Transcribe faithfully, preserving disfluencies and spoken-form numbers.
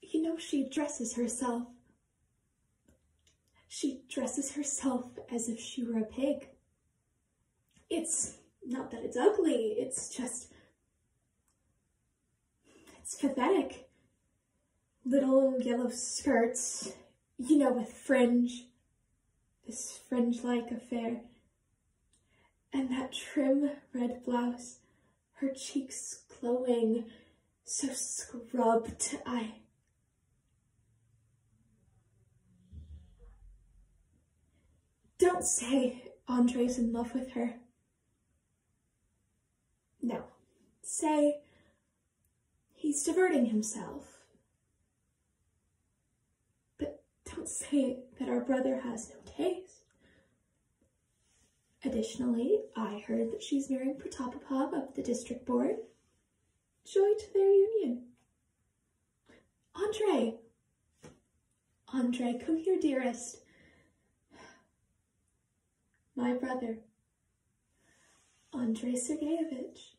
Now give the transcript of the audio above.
You know, she dresses herself. She dresses herself as if she were a pig. It's not that it's ugly, it's just, it's pathetic. Little yellow skirts, you know, with fringe, this fringe-like affair. And that trim red blouse, her cheeks glowing, so scrubbed. I... Don't say Andre's in love with her. No. Say he's diverting himself. But don't say that our brother has no taste. Additionally, I heard that she's marrying Pratapapov of the district board. Joy to their union. Andre! Andre, come here, dearest. My brother, Andrei Sergeyevich.